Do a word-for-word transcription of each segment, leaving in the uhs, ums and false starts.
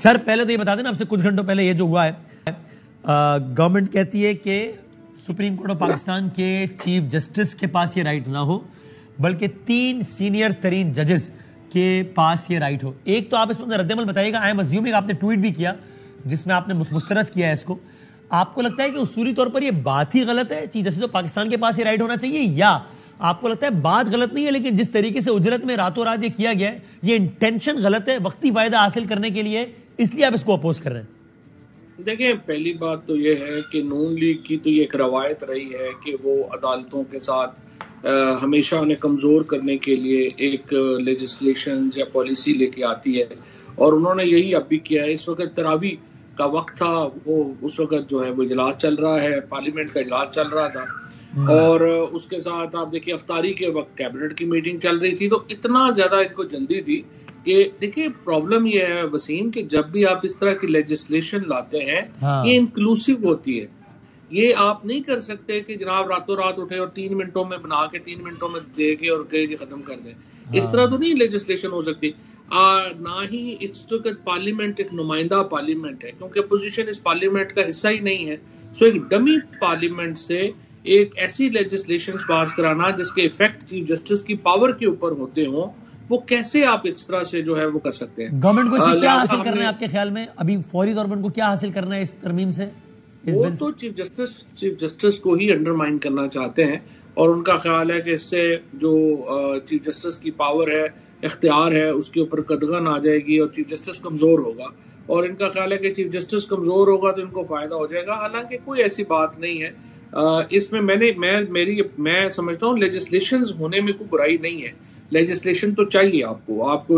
Sir पहले तो ये बता देना, आपसे कुछ घंटों पहले ये जो हुआ है, गवर्नमेंट कहती है कि सुप्रीम कोर्ट ऑफ पाकिस्तान के चीफ जस्टिस के पास ये राइट ना हो, बल्कि तीन सीनियर तरीन जजेस के पास ये राइट हो। एक तो आप इसमें रद्दमल बताइएगा, आई एम अज्यूमिंग आपने ट्वीट भी किया जिसमें आपने मुस्तरद किया है इसको, आपको लगता है कि उसूली तौर पर ये बात ही गलत है, चीफ जस्टिस ऑफ पाकिस्तान के पास ये राइट होना चाहिए, या आपको लगता है बात गलत नहीं है लेकिन जिस तरीके से उजरत में रातों रात ये किया गया है, ये इंटेंशन गलत है, वक्ती फायदा हासिल करने के लिए, इसलिए आप इसको अपोज कर रहे हैं? देखिए, पहली बात तो ये है कि नून लीग की तो ये एक रवायत रही है कि वो अदालतों के साथ आ, हमेशा उन्हें कमज़ोर करने के लिए एक लेजिस्लेशन या पॉलिसी लेके आती है, और उन्होंने यही अब भी किया है। इस वक्त तरावी का वक्त था, वो उस वक्त जो है वो इजलास चल रहा है, पार्लियामेंट का इजलास चल रहा था, और उसके साथ आप देखिए अफ्तारी के वक्त कैबिनेट की मीटिंग चल रही थी, तो इतना ज़्यादा इनको जल्दी थी कि देखिए प्रॉब्लम ये है वसीम कि जब भी आप इस तरह की लेजिस्लेशन लाते हैं, हाँ। ये इंक्लूसिव होती है, ये आप नहीं कर सकते कि जनाब रातों रात उठे और तीन मिनटों में बना के तीन मिनटों में दे के और कहे कि खत्म कर दें। हाँ। इस तरह तो नहीं लेजिस्लेशन हो सकती। आ, ना ही इस वक्त पार्लियामेंट एक नुमाइंदा पार्लियामेंट है, क्योंकि अपोजिशन इस पार्लियामेंट का हिस्सा ही नहीं है। सो एक डमी पार्लियामेंट से एक ऐसी लेजिस्लेशन पास कराना जिसके इफेक्ट चीफ जस्टिस की पावर के ऊपर होते हों, वो कैसे आप इस तरह से जो है वो कर सकते हैं? गवर्नमेंट को इससे क्या हासिल करना है आपके ख्याल में? अभी फौरी तौर पर उनको क्या हासिल करना है इस तरमीम से? इस वो तो चीफ जस्टिस चीफ जस्टिस को ही अंडरमाइन करना चाहते हैं, और उनका ख्याल है कि इससे जो चीफ जस्टिस की पावर है, इख्तियार है, उसके ऊपर कदगन आ जाएगी और चीफ जस्टिस कमजोर होगा, और इनका ख्याल है कि चीफ जस्टिस कमजोर होगा तो इनको फायदा हो जाएगा। हालांकि कोई ऐसी बात नहीं है। इसमें मैंने मैं मेरी मैं समझता हूँ लेजिस्लेशंस होने में कोई बुराई नहीं है। लेजिस्लेशन तो चाहिए आपको, आपको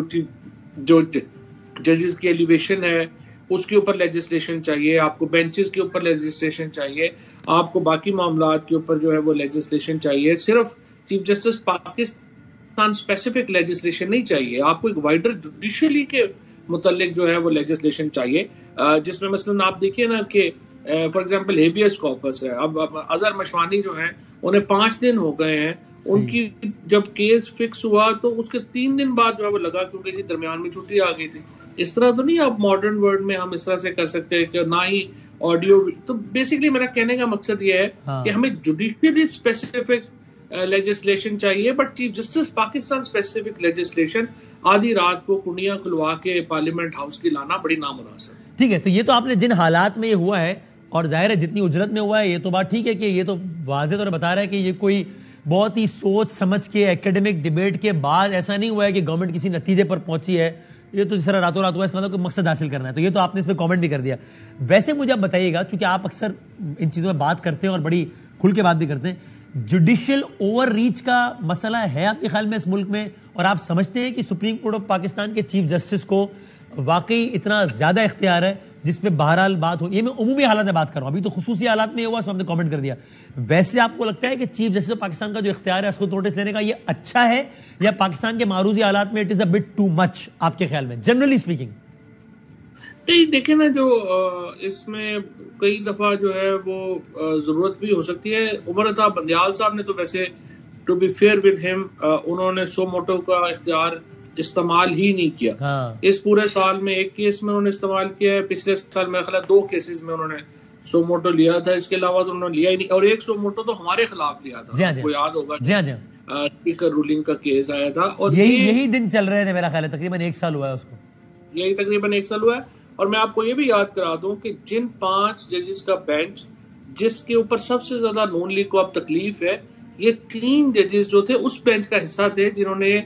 जो जजेस की एलिवेशन है उसके ऊपर लेजिस्लेशन चाहिए, आपको बेंचेस के ऊपर लेजिस्लेशन चाहिए, आपको बाकी मामलात के ऊपर जो है वो लेजिस्लेशन चाहिए। सिर्फ chief justice Pakistan specific legislation नहीं चाहिए, आपको एक वाइडर जुडिशरी के मुतल्लिक जो है वो लेजिस्लेशन चाहिए, जिसमें मसलन आप देखिए ना कि फॉर एग्जांपल हेबियस कॉर्पस है। अब, अब अजहर मशवानी जो है उन्हें पाँच दिन हो गए हैं, उनकी जब केस फिक्स हुआ तो उसके तीन दिन बाद जो है वो लगा क्योंकि जी दरमियान में छुट्टी आ गई थी। इस तरह तो नहीं आप मॉडर्न वर्ल्ड में हम इस तरह से कर सकते हैं कि ना ही ऑडियो। तो बेसिकली मेरा कहने का मकसद ये है हाँ। कि हमें जुडिशियरी स्पेसिफिक लेजिस्लेशन चाहिए, but chief justice Pakistan specific legislation आधी रात को कुंडियां खुलवा के पार्लियामेंट हाउस की लाना बड़ी नामुनासिब। ठीक है, तो ये तो आपने जिन हालात में ये हुआ है, और जाहिर है जितनी उजरत में हुआ है, ये तो बात ठीक है कि ये तो वाज़ेह तौर पर बता रहा है कि ये कोई बहुत ही सोच समझ के एकेडमिक डिबेट के बाद ऐसा नहीं हुआ है कि गवर्नमेंट किसी नतीजे पर पहुंची है, ये तो जिस तरह रातों रात हुआ इसका मतलब मकसद हासिल करना है। तो ये तो आपने इस पर कमेंट भी कर दिया। वैसे मुझे आप बताइएगा, चूंकि आप अक्सर इन चीज़ों में बात करते हैं और बड़ी खुल के बात भी करते हैं, जुडिशियल ओवर रीच का मसला है आपके ख्याल में इस मुल्क में? और आप समझते हैं कि सुप्रीम कोर्ट ऑफ पाकिस्तान के चीफ जस्टिस को वाकई इतना ज्यादा इख्तियार है जिसमें बहरहाल बात हो? ये मैं उमूमी हालात में बात कर रहा हूं, अभी तो खुसूसी हालात में हुआ, इसमें आपने कमेंट कर दिया। वैसे आपको लगता है कि चीफ जस्टिस ऑफ पाकिस्तान का जो इख्तियार है उसको नोटिस लेने का, ये अच्छा है, या पाकिस्तान के मारूजी हालात में it is a bit too much आपके ख्याल में, जनरली स्पीकिंग? नहीं, देखे ना, जो इसमें कई दफा जो है वो जरूरत भी हो सकती है। उमर अता बंदियाल साहब ने तो वैसे to be fair with him, उन्होंने सो मोटो का इख्तियार इस्तेमाल ही नहीं किया। हाँ। इस पूरे साल में एक केस में उन्होंने इस्तेमाल किया है, पिछले साल मेरे ख्याल दो केसेस में उन्होंने सो मोटो लिया था, इसके अलावा तो उन्होंने लिया ही नहीं। और एक सो मोटो तो हमारे खिलाफ लिया था, आपको याद होगा, स्पीकर रूलिंग का केस आया था, और यही यही दिन चल रहे थे मेरा ख्याल है, तकरीबन एक साल हुआ है उसको, यही तकरीबन एक साल हुआ है। और मैं आपको ये भी याद करा दूं कि जिन पांच जजेस का बेंच जिसके ऊपर सबसे ज्यादा नून लीग को अब तकलीफ है, ये तीन जजेस जो थे उस बेंच का हिस्सा थे जिन्होंने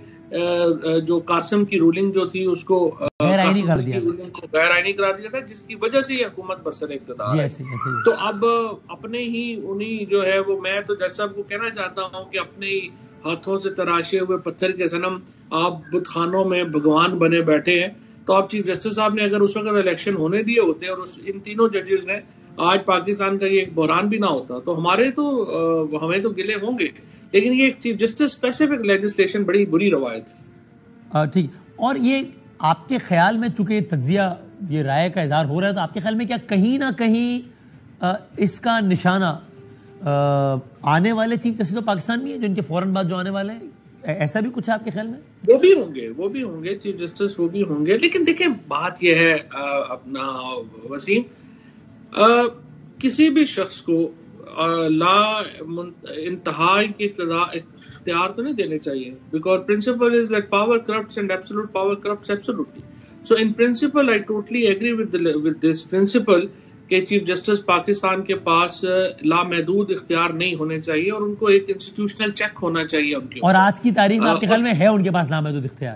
जो कासिम की रूलिंग जो थी उसको गैर-आईनी कर दिया, को गैर-आईनी करा दिया था, जिसकी वजह से ये हुकूमत बरसर इक़्तिदार है। तो अब अपने ही उन्हीं जो है वो, मैं तो जज साहब को कहना चाहता हूँ कि अपने ही हाथों से तराशे हुए पत्थर के सनम आप बुतखानों में भगवान बने बैठे हैं। तो आप चीफ जस्टिस साहब ने अगर उस वक्त इलेक्शन होने दिए होते और उस इन तीनों जजेस ने, आज पाकिस्तान का ये एक बहरान भी ना होता। तो हमारे तो आ, हमें तो गिले होंगे, लेकिन ये एक चीफ जस्टिस स्पेसिफिक लेजिस्लेशन बड़ी बुरी रवायत है। ठीक, और ये आपके ख्याल में, चूंकि तज्जिया ये राय का इजहार हो रहा है, तो आपके ख्याल में क्या कहीं ना कहीं आ, इसका निशाना आ, आने वाले चीफ जस्टिस ऑफ पाकिस्तान भी है, जो इनके फौरन बाद जो आने वाले हैं, ऐसा भी कुछ है आपके ख्याल में? वो भी होंगे, वो भी होंगे चीफ जस्टिस, वो भी होंगे। लेकिन देखिए बात यह है आ, अपना वसीम, आ, किसी भी शख्स को आ, ला इंतहा के इख्तियार तो नहीं देने चाहिए, because principle is that power corrupts and absolute power corrupts absolutely. So in principle I totally agree with with this principle कि चीफ जस्टिस पाकिस्तान के पास लामहदूद इख्तियार नहीं होने चाहिए और उनको एक इंस्टीट्यूशनल चेक होना चाहिए उनके। और आज की तारीख में आपके ख्याल में है उनके पास लामहदूद इख्तियार?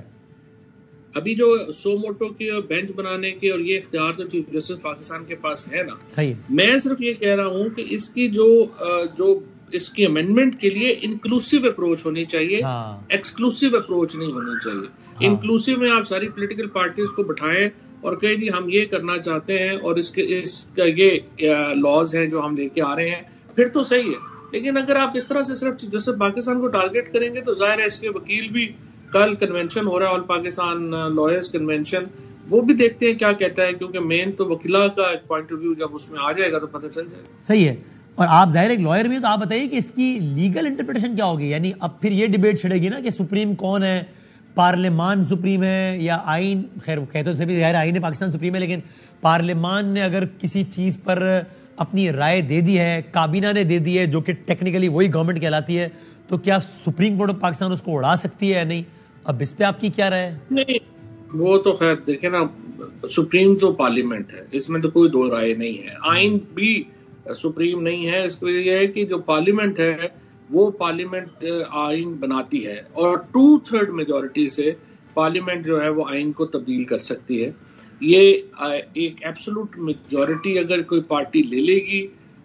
अभी जो सो मोटो की बेंच बनाने के और ये इख्तियार तो चीफ जस्टिस पाकिस्तान के पास है ना। सही है। मैं सिर्फ ये कह रहा हूँ कि इसकी जो जो इसकी अमेंडमेंट के लिए इंक्लूसिव अप्रोच होनी चाहिए, एक्सक्लूसिव अप्रोच नहीं होनी चाहिए। हाँ। इंक्लूसिव में आप सारी पॉलिटिकल पार्टीज को बिठाएं और कहें जी हम ये करना चाहते हैं और इसके इसका ये लॉज हैं जो हम लेके आ रहे हैं, फिर तो सही है। लेकिन अगर आप इस तरह से सिर्फ जैसे पाकिस्तान को टारगेट करेंगे तो जाहिर है इसके वकील भी, कल कन्वेंशन हो रहा है ऑल पाकिस्तान लॉयर्स कन्वेंशन, वो भी देखते हैं क्या कहता है, क्योंकि मेन तो वकीला का एक पॉइंट ऑफ व्यू जब उसमें आ जाएगा तो पता चल जाएगा। सही है। और आप जाहिर एक लॉयर भी हो तो आप बताइए कि इसकी लीगल इंटरप्रिटेशन क्या होगी? यानी अब फिर ये डिबेट छिड़ेगी ना कि सुप्रीम कौन है, पार्लियामान सुप्रीम है या आइन? खैर कहते तो सभी जाहिर आइन है पाकिस्तान सुप्रीम है, लेकिन पार्लियामान ने अगर किसी चीज पर अपनी राय दे दी है, काबीना ने दे दी है, जो कि टेक्निकली वही गवर्नमेंट कहलाती है, तो क्या सुप्रीम कोर्ट ऑफ पाकिस्तान उसको उड़ा सकती है या नहीं? अब इस पे आपकी क्या राय है? नहीं, वो तो खैर देखे ना, सुप्रीम तो पार्लियामेंट है, इसमें तो कोई दो राय नहीं है। आइन भी सुप्रीम नहीं है, इसको ये है कि जो पार्लियामेंट है वो पार्लियामेंट आइन बनाती है और टू थर्ड मेजॉरिटी से पार्लियामेंट जो है वो आइन को तब्दील कर सकती है। ये एक एब्सोल्यूट मेजॉरिटी अगर कोई पार्टी ले लेगी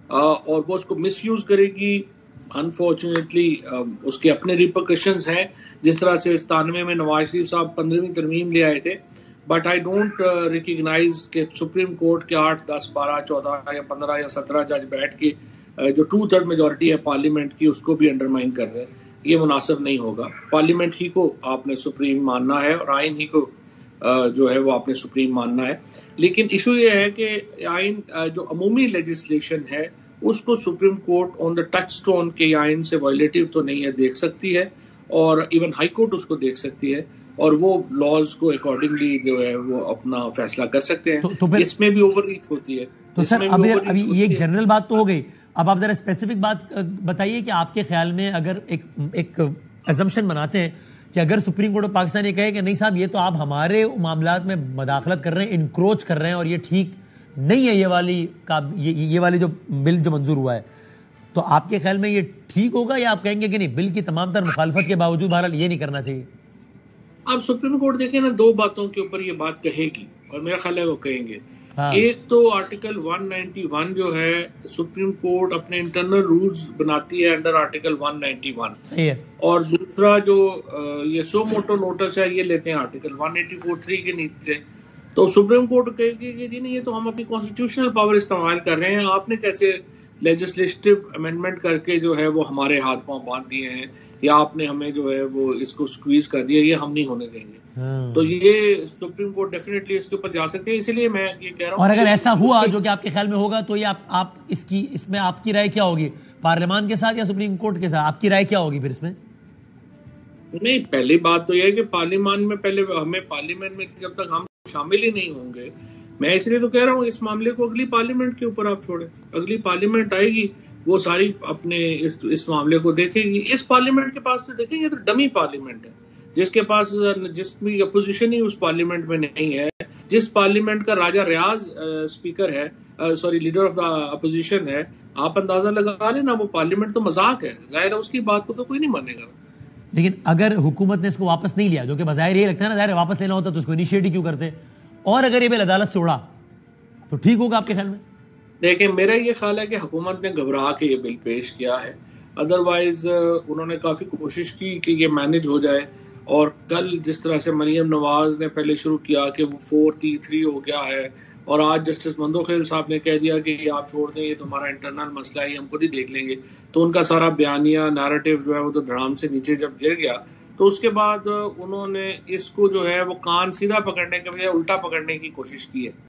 और वो उसको मिसयूज करेगी, अनफॉर्चुनेटली उसके अपने रिपरकशंस हैं। जिस तरह से सतानवे में नवाज शरीफ साहब पंद्रहवीं तरमीम ले आए थे, बट आई डोंट रिकग्नाइज के सुप्रीम कोर्ट के आठ दस बारह चौदह या पंद्रह या सत्रह जज बैठ के जो टू थर्ड मेजॉरिटी है पार्लियामेंट की उसको भी अंडरमाइन कर रहे हैं। ये मुनासिब नहीं होगा। पार्लियामेंट ही को आपने सुप्रीम मानना है और आइन ही को जो है वो आपने सुप्रीम मानना है। लेकिन इशू ये है कि आइन जो अमूमी लेजिस्लेशन है उसको supreme court on the touchstone के आइन से वायलेटिव तो नहीं है, देख सकती है, और इवन हाई कोर्ट उसको देख सकती है और वो लॉज को अकॉर्डिंगली जो है वो अपना फैसला कर सकते हैं। तो, तो इसमें भी ओवररीच होती है। तो सर अभी अभी ये एक जनरल बात तो हो गई, अब आप जरा स्पेसिफिक बात बताइए कि आपके ख्याल में अगर एक एक अजम्पशन बनाते हैं कि अगर सुप्रीम कोर्ट ऑफ पाकिस्तान ये कहे कि नहीं साहब ये तो आप हमारे मामलात में मदाखलत कर रहे हैं, इनक्रोच कर रहे हैं और ये ठीक नहीं है, ये वाली का ये ये वाली जो बिल जो मंजूर हुआ है, तो आपके ख्याल में ये ठीक होगा या आप कहेंगे कि नहीं बिल की तमाम तर मुखालफत के बावजूद बहरहाल ये नहीं करना चाहिए? अब सुप्रीम कोर्ट देखें ना, दो बातों के ऊपर ये बात कहेगी और मेरा ख्याल है वो कहेंगे। हाँ। एक तो आर्टिकल एक सौ इक्यानवे जो है सुप्रीम कोर्ट अपने इंटरनल रूल्स बनाती है अंडर आर्टिकल एक सौ इक्यानवे। सही है। और दूसरा जो ये सो मोटो नोटिस है ये लेते हैं आर्टिकल एक सौ चौरासी थ्री के नीचे। तो सुप्रीम कोर्ट कहेगी कि जी नहीं ये तो हम अपनी कॉन्स्टिट्यूशनल पावर इस्तेमाल कर रहे हैं, आपने कैसे लेजिस्लेटिव अमेंडमेंट करके जो है वो हमारे हाथ पांव बांध दिए हैं या आपने हमें जो है वो इसको स्क्वीज कर दिया, ये हम नहीं होने देंगे। हाँ। तो ये सुप्रीम कोर्ट डेफिनेटली इसके ऊपर जा सकते हैं, इसलिए मैं ये कह रहा हूँ। और अगर ऐसा हुआ जो कि आपके ख्याल में होगा तो ये आप, आप इसकी इसमें आपकी राय क्या होगी, पार्लियामान के साथ या सुप्रीम कोर्ट के साथ? आपकी राय क्या होगी फिर इसमें? नहीं, पहली बात तो यह है कि पार्लियामान में पहले हमें पार्लियामेंट में जब तक हम शामिल ही नहीं होंगे, मैं इसलिए तो कह रहा हूँ इस मामले को अगली पार्लियामेंट के ऊपर आप छोड़े। अगली पार्लियामेंट आएगी वो सारी अपने इस इस मामले को देखेगी। इस पार्लियामेंट के पास तो देखेंगे तो डमी पार्लियामेंट है, जिसके पास जिसकी अपोजिशन ही उस पार्लियामेंट में नहीं है, जिस पार्लियामेंट का राजा रियाज स्पीकर है, sorry leader of the opposition है, आप अंदाजा लगा लेना वो पार्लियामेंट तो मजाक है। जाहिर है उसकी बात को तो कोई नहीं मानेगा। लेकिन अगर हुकूमत ने इसको वापस नहीं लिया, जो कि बजाय ये लगता है ना, जाहिर वापस लेना होता तो उसको इनिशिएट क्यों करते, और अगर ये बिल अदालत से उड़ा तो ठीक होगा आपके ख्याल में? देखिए मेरा ये ख्याल है कि हुकूमत ने घबरा के ये बिल पेश किया है, अदरवाइज उन्होंने काफी कोशिश की कि ये मैनेज हो जाए। और कल जिस तरह से मरियम नवाज ने पहले शुरू किया कि वो फोर थी थ्री हो गया है, और आज जस्टिस मंदोखेल साहब ने कह दिया कि आप छोड़ दें, ये तो हमारा इंटरनल मसला है, हम खुद ही देख लेंगे। तो उनका सारा बयानिया नैरेटिव जो है वो तो धड़ाम से नीचे जब गिर गया, तो उसके बाद उन्होंने इसको जो है वो कान सीधा पकड़ने के बजाय उल्टा पकड़ने की कोशिश की है।